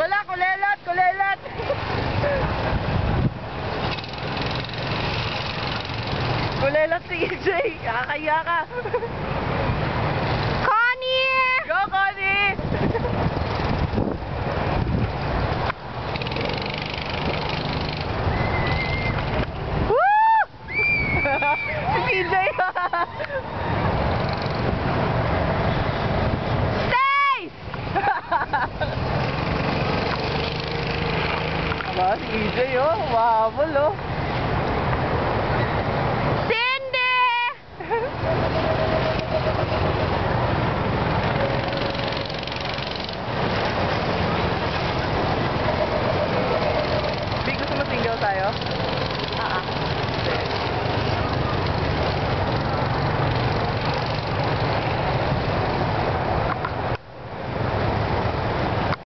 Wala, kulelat, kulelat. Kulelat si EJ. Kakaya ka. Connie! Go, Connie! Woo! Si EJ. Stay! Aba, si EJ, oh. Mahabol, oh.